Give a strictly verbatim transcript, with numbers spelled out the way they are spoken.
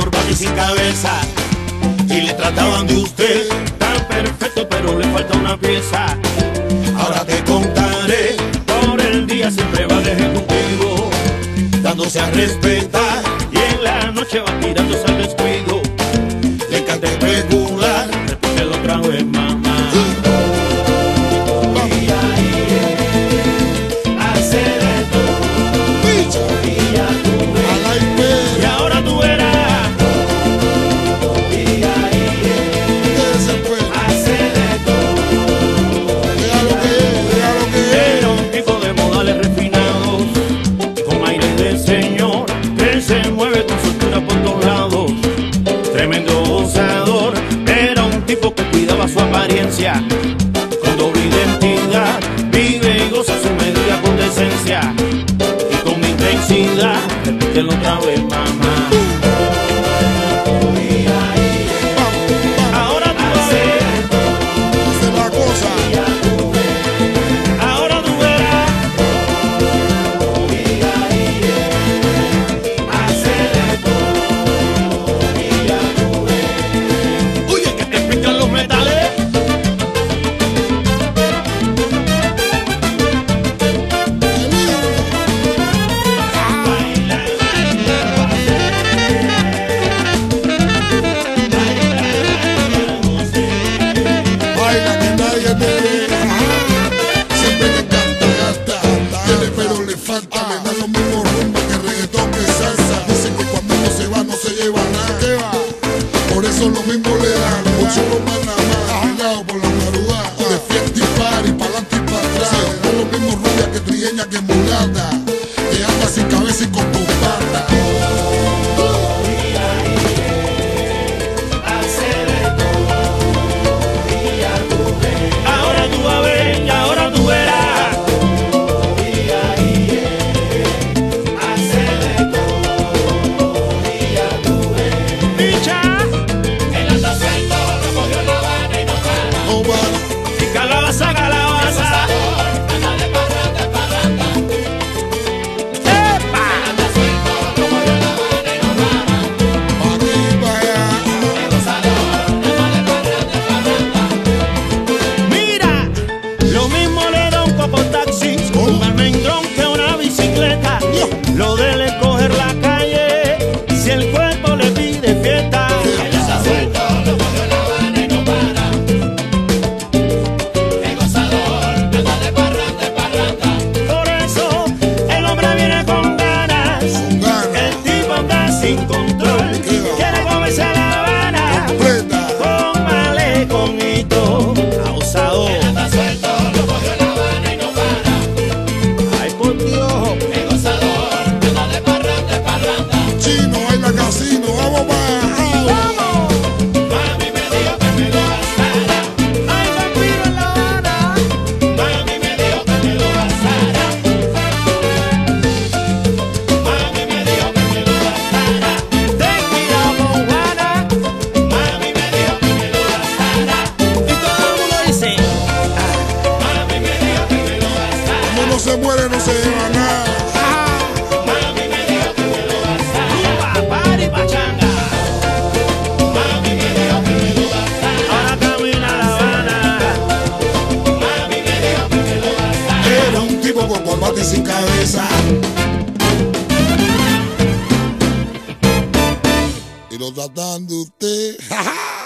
corbata y sin cabeza. Y le trataban de usted tan perfecto, pero le falta una pieza. Ahora te contaré, por el día siempre va de ejecutivo, dándose a respetar, y en la noche va tirándose al descuido. Le encanta especular, repítelo otra vez, mamá. Su apariencia con doble identidad, vive y goza su medida con decencia y con intensidad. Repítelo otra vez, mamá. Ahora tú haces la cosa. Ahora tú verás. Oye, que te pican los metales. Por eso lo mismo le dan ocho copas nada más, ligado por la madrugada, de fiesta y party, pa'lante y pa' atrás. No es lo mismo rubia que trigueña que mulata, que anda sin cabeza y con dos patas. Ahora tú vas a ver y ahora tú verás. Calabaza, calabaza. ¡Epa! Mira, lo mismo le da un copo taxi, un almendrón que una bicicleta. Lo de él es coger la calle, si el cuerpo le pide fiesta. Sin control, quiere comerse a La Habana con malecón y todo, abusador. Él anda suelto, lo cogió La Habana y no para. Ay, por Dios, el gozador, anda de parranda, de parranda. Chino, baila casino, vamos para. ¡Vamos! Mami me dijo que me lo gastara. Ay, vampiro en La Habana. Mami me dijo que me lo gastara. Mami me dijo que me lo gastara. No se muere, no se lleva nada. Mami me dijo que me lo gastara. Rumba, party, pachanga. Mami me dijo que me lo gastara. Ahora camina a La Habana. Mami me dijo que me lo gastara. Era un tipo con corbata y sin cabeza. Y lo tratan de usted.